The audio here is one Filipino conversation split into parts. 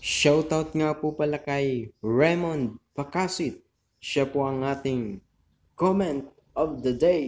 Shoutout nga po pala kay Raymond Pakasit. Siya po ang ating comment of the day.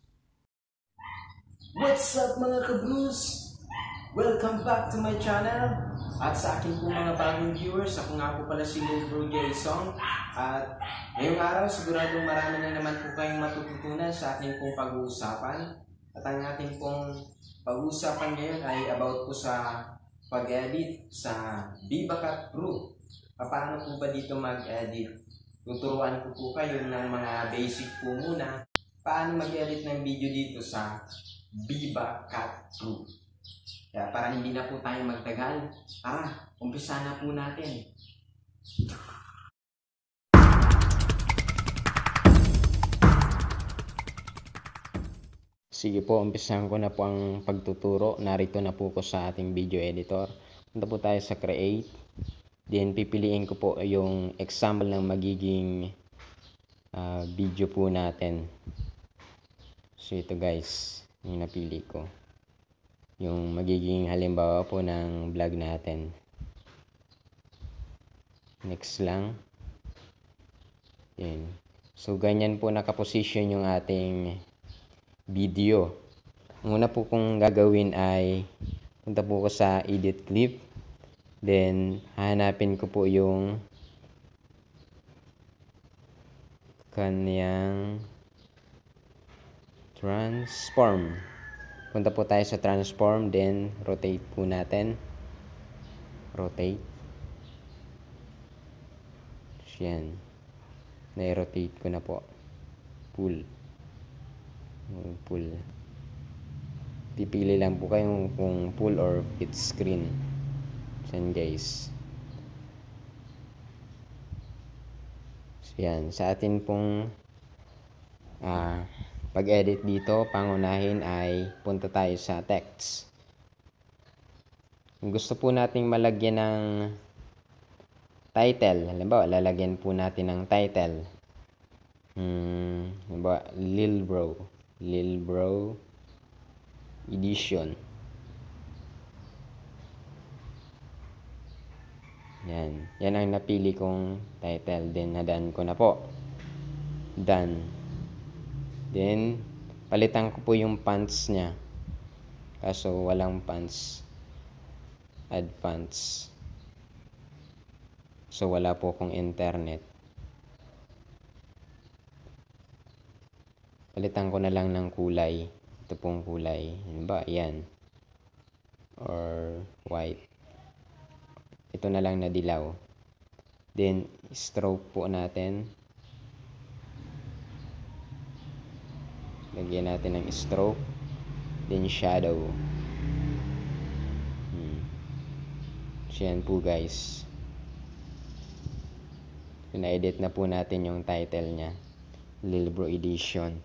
What's up mga ka-blues? Welcome back to my channel. At sa akin po mga bagong viewers, ako nga po pala si Lil Jason. At ngayong araw, siguradong marami na naman po kayong matututunan sa ating pong pag-uusapan. At ang ating pong pag-uusapan ngayon ay about po sa pag-edit sa VivaCut Pro. Paano po ba dito mag-edit? Tuturuan ko po kayo ng mga basic po muna. Paano mag-edit ng video dito sa VivaCut Pro. Kaya para hindi na po tayo magtagal, tara, umpisa na po natin. Sige po, umpisahan ko na po ang pagtuturo. Narito na po ko sa ating video editor. Punta po tayo sa create. Then pipiliin ko po yung example ng magiging video po natin. So ito guys, yung napili ko. Yung magiging halimbawa po ng vlog natin. Next lang. Yan. So ganyan po nakaposition yung ating video. Ang una po kong gagawin ay punta po ko sa edit clip. Then hahanapin ko po yung kanyang transform. Punta po tayo sa transform, then rotate po natin. Rotate. Yan. Na-rotate ko na po. Pull. Pull. Pipili lang po kayo kung pull or fit screen. Yan guys. So yan. Sa atin pong pag-edit dito, pangunahin ay punta tayo sa text. Kung gusto po nating malagyan ng title, halimbawa lalagyan po natin ng title. Halimbawa Lil Bro Edition. Yan ang napili kong title. Then na-done ko na po. Done. Then palitan ko po yung fonts nya. Kaso walang fonts. Add fonts. So wala po akong internet. Palitan ko na lang ng kulay. Ito pong kulay. Ano ba? Yan. Or white. Ito na lang na dilaw. Then stroke po natin. Lagyan natin ng stroke. Then shadow. So yan po guys. So na-edit na po natin yung title nya. Lil Bro Edition.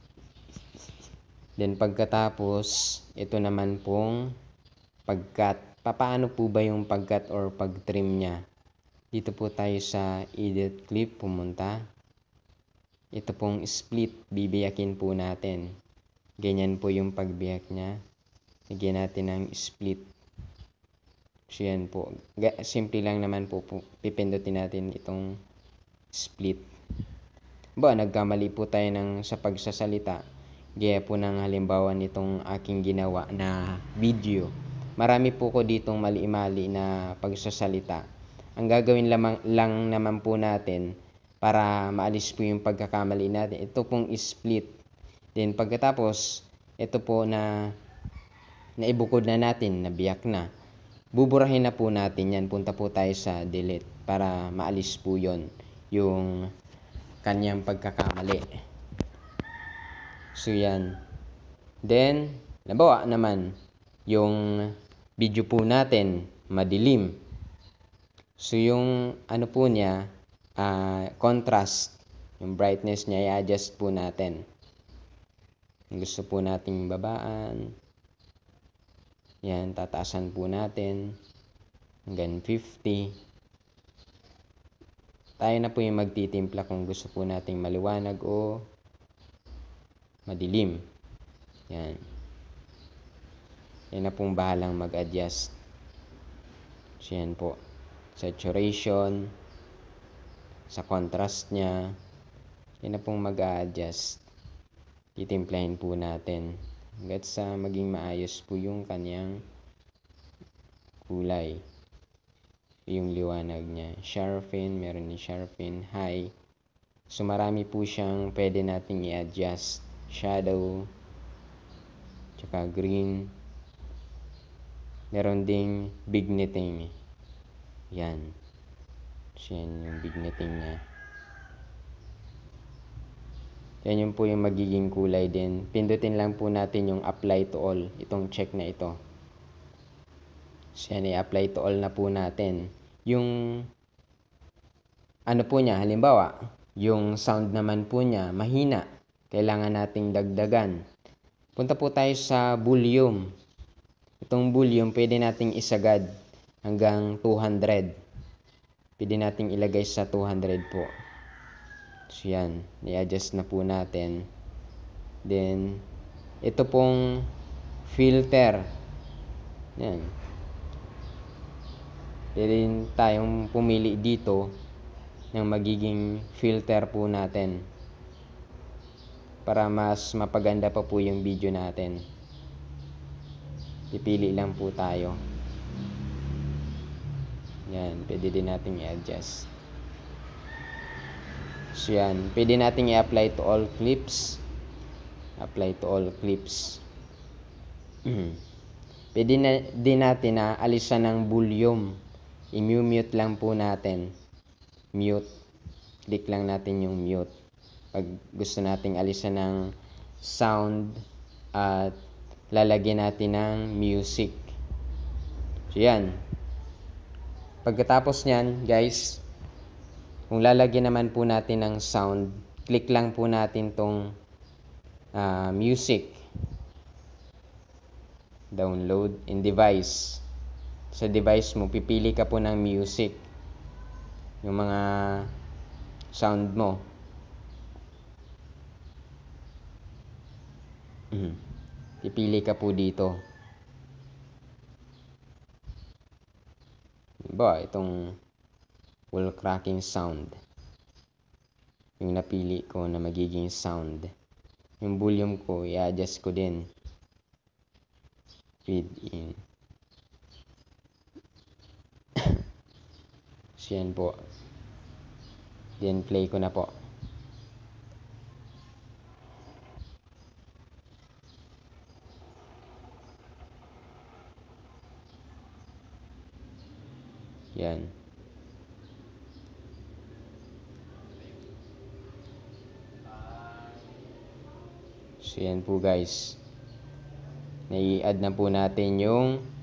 Then pagkatapos, ito naman pong pag-cut. Paano po ba yung pag-cut or pag-trim nya? Dito po tayo sa edit clip pumunta. Ito pong split, bibiyakin po natin. Ganyan po yung pagbiyak nya. Lagyan natin ng split. So yan po. Simple lang naman po. Pipindutin natin itong split. Nagkamali po tayo sa pagsasalita. Gaya po ng halimbawa nitong aking ginawa na video. Marami po ko ditong mali-mali na pagsasalita. Ang gagawin lang naman po natin para maalis po yung pagkakamali natin, ito pong split. Then pagkatapos, ito po na naibukod na natin, nabiyak na. Buburahin na po natin yan. Punta po tayo sa delete para maalis po yon yung kanyang pagkakamali. So yan. Then, nabawa naman yung video po natin madilim. So yung ano po niya, contrast, yung brightness niya, i-adjust po natin. Gusto po nating babaan. Yan, tataasan po natin hanggang 50. Tayo na po yung magtitimpla kung gusto po nating maliwanag o madilim. Yan. Yan na pong bahalang mag-adjust. So yan po. saturation, sa contrast niya. Yan na pong mag-a-adjust. Titimplahin po natin hanggat sa maging maayos po yung kanyang kulay. Yung liwanag niya. Sharpen, meron din sharpen, high. So marami po siyang pwede nating i-adjust. Shadow, tsaka green. Meron ding vigneting. Yan. So yan yung vigneting niya. Yan yung po yung magiging kulay din. Pindutin lang po natin yung apply to all. Itong check na ito. So yan, i-apply to all na po natin. Yung ano po niya, halimbawa, yung sound naman po niya, mahina. Kailangan nating dagdagan. Punta po tayo sa volume. Itong volume, pwede nating isagad hanggang 200. Pwede nating ilagay sa 200 po. So yan, i-adjust na po natin. Then, ito pong filter. Yan. Pwede tayong pumili dito ng magiging filter po natin. Para mas mapaganda pa po yung video natin. Pipili lang po tayo. Yan, pwede din nating i-adjust. So yan, pwede nating i-apply to all clips. Apply to all clips. Pwede na din natin na alisan ng volume. I-mute lang po natin. Mute. Click lang natin yung mute. Pag gusto nating alisan ng sound at lalagyan natin ng music. So yan. Pagkatapos nyan, guys, kung lalagyan naman po natin ng sound, click lang po natin tong music. Download in device. Sa device mo, pipili ka po ng music. Yung mga sound mo. Pipili ka po dito. Diba, itong wall cracking sound. Yung napili ko na magiging sound. Yung volume ko, i-adjust ko din. Feed in. So yan po. Then play ko na po. Yan. So yan po guys. Nai-add na po natin yung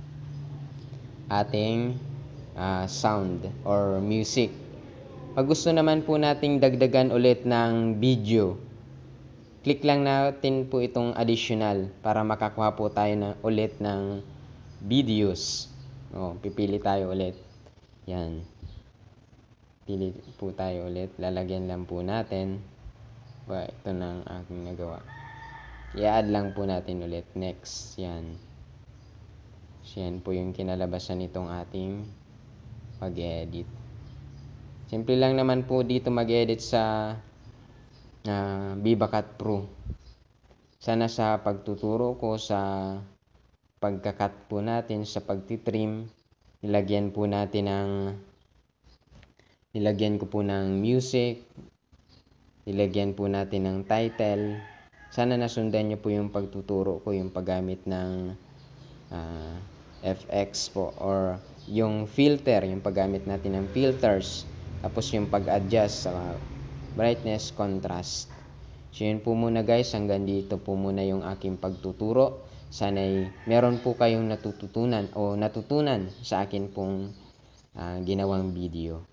ating sound or music. Pag gusto naman po nating dagdagan ulit ng video, click lang natin po itong additional para makakuha po tayo ulit ng videos. Pipili tayo ulit. Yan. Pili po tayo ulit. Lalagyan lang po natin. Ito na ang aking nagawa. I-add lang po natin ulit. Next. Yan. So, yan po yung kinalabasan nitong ating pag-edit. Simple lang naman po dito mag-edit sa VivaCut Pro. Sana sa pagtuturo ko sa pagkakat po natin, sa pagtitrim, nilagyan ko po ng music, nilagyan po natin ng title. Sana nasundan nyo po yung pagtuturo ko, yung paggamit ng FX po or yung filter, yung paggamit natin ng filters, tapos yung pag-adjust sa brightness, contrast. So yun po muna guys, hanggang dito po muna yung aking pagtuturo. Sana'y meron po kayong natutunan sa akin pong ginawang video.